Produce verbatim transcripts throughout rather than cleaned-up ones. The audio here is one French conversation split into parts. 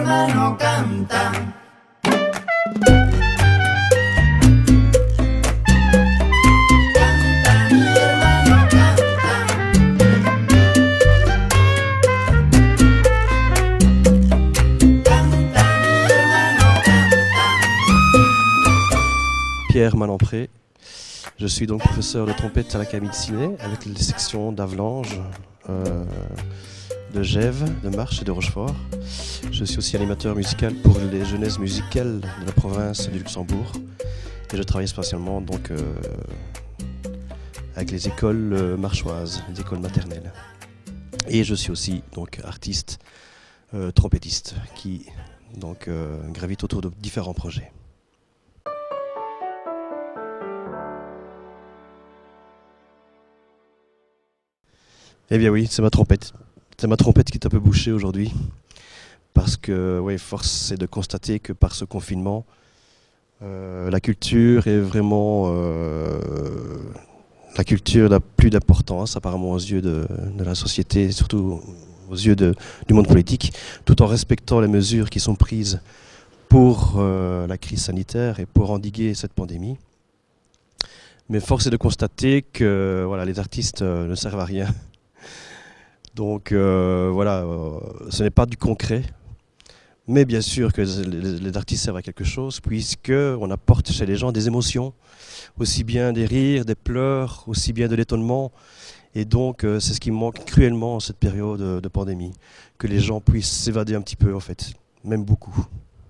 hermano canta. Pierre Malampré. Je suis donc professeur de trompette à l'Académie de Ciné avec les sections d'Avlanges, euh, de Gèves, de Marche et de Rochefort. Je suis aussi animateur musical pour les jeunesses musicales de la province du Luxembourg et je travaille spécialement donc euh, avec les écoles euh, marchoises, les écoles maternelles. Et je suis aussi donc artiste, euh, trompettiste qui donc euh, gravite autour de différents projets. Eh bien oui, c'est ma trompette. C'est ma trompette qui est un peu bouchée aujourd'hui. Parce que, oui, force est de constater que par ce confinement, euh, la culture est vraiment... Euh, la culture n'a plus d'importance apparemment aux yeux de, de la société, surtout aux yeux de, du monde politique, tout en respectant les mesures qui sont prises pour euh, la crise sanitaire et pour endiguer cette pandémie. Mais force est de constater que voilà, les artistes euh, ne servent à rien. Donc euh, voilà, euh, ce n'est pas du concret, mais bien sûr que les, les artistes servent à quelque chose, puisqu'on apporte chez les gens des émotions, aussi bien des rires, des pleurs, aussi bien de l'étonnement. Et donc euh, c'est ce qui manque cruellement en cette période de, de pandémie, que les gens puissent s'évader un petit peu en fait, même beaucoup.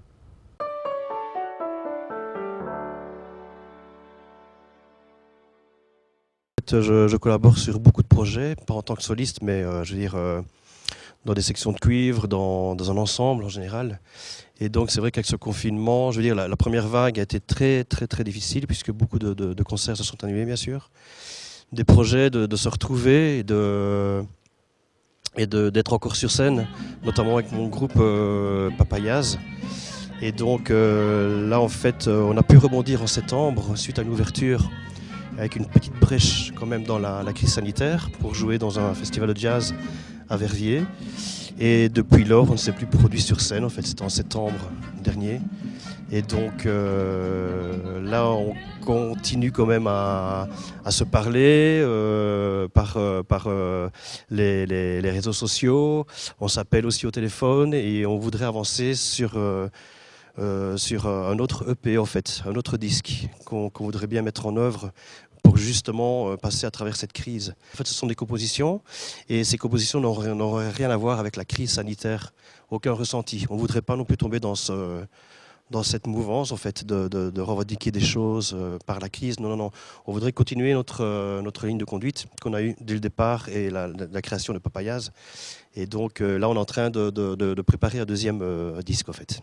Je, je collabore sur beaucoup de projets, pas en tant que soliste, mais euh, je veux dire euh, dans des sections de cuivre, dans, dans un ensemble en général. Et donc c'est vrai qu'avec ce confinement, je veux dire la, la première vague a été très très très difficile puisque beaucoup de, de, de concerts se sont annulés bien sûr. Des projets de, de se retrouver et de et de, d'être encore sur scène, notamment avec mon groupe euh, Papayaz. Et donc euh, là en fait euh, on a pu rebondir en septembre suite à une ouverture avec une petite brèche quand même dans la, la crise sanitaire pour jouer dans un festival de jazz à Verviers. Et depuis lors, on ne s'est plus produit sur scène, en fait c'était en septembre dernier. Et donc euh, là, on continue quand même à, à se parler euh, par, euh, par euh, les, les, les réseaux sociaux. On s'appelle aussi au téléphone et on voudrait avancer sur... Euh, Euh, sur un autre E P en fait, un autre disque qu'on qu'on voudrait bien mettre en œuvre pour justement euh, passer à travers cette crise. En fait, ce sont des compositions et ces compositions n'auraient rien à voir avec la crise sanitaire, aucun ressenti. On ne voudrait pas non plus tomber dans, ce, dans cette mouvance en fait, de, de, de revendiquer des choses euh, par la crise. Non, non, non. On voudrait continuer notre, euh, notre ligne de conduite qu'on a eue dès le départ et la, la, la création de Papayaz. Et donc euh, là, on est en train de, de, de, de préparer un deuxième euh, disque en fait.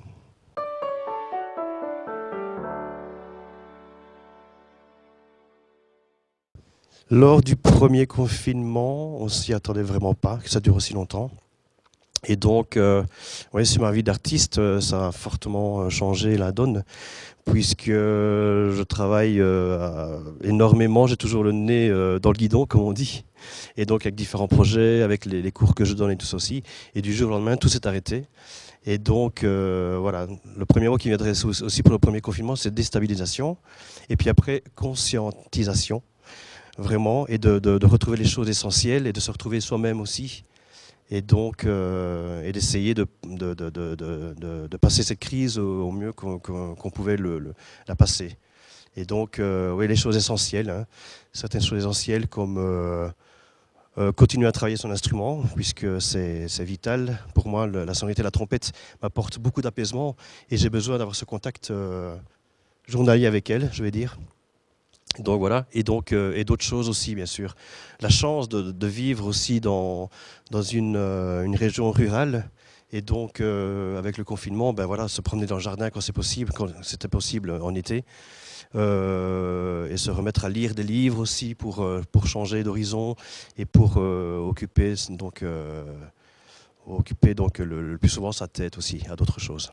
Lors du premier confinement, on s'y attendait vraiment pas, que ça dure aussi longtemps. Et donc, euh, ouais, sur ma vie d'artiste, ça a fortement changé la donne, puisque je travaille euh, énormément, j'ai toujours le nez euh, dans le guidon, comme on dit. Et donc, avec différents projets, avec les, les cours que je donne et tout ça aussi. Et du jour au lendemain, tout s'est arrêté. Et donc, euh, voilà, le premier mot qui viendrait aussi pour le premier confinement, c'est déstabilisation. Et puis après, conscientisation. Vraiment, et de, de, de retrouver les choses essentielles et de se retrouver soi-même aussi. Et donc, euh, et d'essayer de, de, de, de, de, de passer cette crise au, au mieux qu'on qu'on pouvait le, le, la passer. Et donc, euh, oui, les choses essentielles, hein, certaines choses essentielles comme euh, euh, continuer à travailler son instrument, puisque c'est vital. Pour moi, le, la sonorité de la trompette m'apporte beaucoup d'apaisement et j'ai besoin d'avoir ce contact euh, journalier avec elle, je vais dire. Donc voilà, et donc euh, et d'autres choses aussi bien sûr. La chance de, de vivre aussi dans, dans une, euh, une région rurale et donc euh, avec le confinement, ben voilà, se promener dans le jardin quand c'est possible, quand c'était possible en été, euh, et se remettre à lire des livres aussi pour, euh, pour changer d'horizon et pour euh, occuper donc, euh, occuper donc le, le plus souvent sa tête aussi à d'autres choses.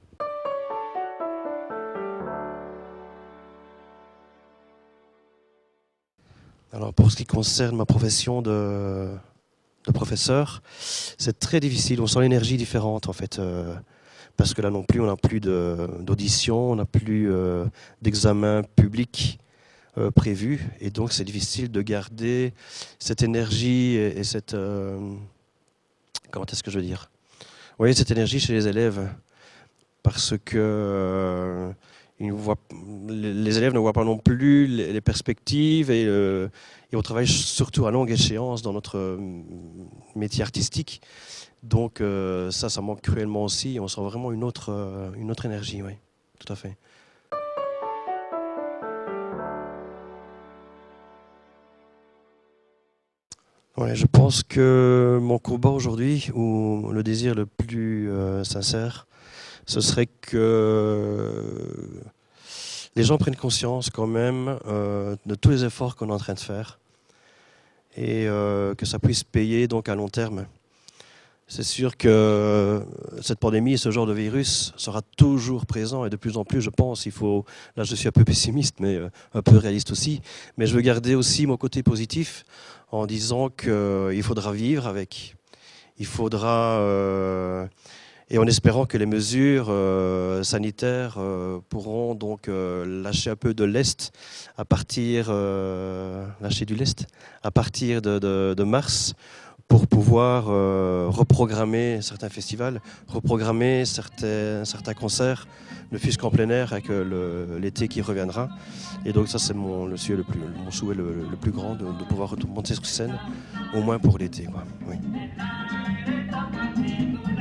Alors pour ce qui concerne ma profession de, de professeur, c'est très difficile, on sent l'énergie différente en fait. Euh, parce que là non plus, on n'a plus d'audition, on n'a plus euh, d'examen public euh, prévu, et donc c'est difficile de garder cette énergie et, et cette... Euh, comment est-ce que je veux dire? Oui, cette énergie chez les élèves, parce que euh, ils ne voient, les élèves ne voient pas non plus les, les perspectives, et, euh, et on travaille surtout à longue échéance dans notre métier artistique. Donc euh, ça, ça manque cruellement aussi. On sent vraiment une autre, euh, une autre énergie, oui, tout à fait. Ouais, je pense que mon combat aujourd'hui, ou le désir le plus euh, sincère, ce serait que les gens prennent conscience quand même euh, de tous les efforts qu'on est en train de faire, et euh, que ça puisse payer donc à long terme. C'est sûr que cette pandémie et ce genre de virus sera toujours présent, et de plus en plus, je pense. Il faut, là, je suis un peu pessimiste, mais un peu réaliste aussi. Mais je veux garder aussi mon côté positif en disant qu'il faudra vivre avec. Il faudra, euh, et en espérant que les mesures euh, sanitaires euh, pourront donc euh, lâcher un peu de lest à partir, euh, lâcher du lest à partir de, de, de mars, pour pouvoir euh, reprogrammer certains festivals, reprogrammer certains, certains concerts, ne fût-ce qu'en plein air avec l'été qui reviendra. Et donc ça, c'est mon, le souhait le plus, mon souhait le, le plus grand, de, de pouvoir monter sur scène, au moins pour l'été. Oui.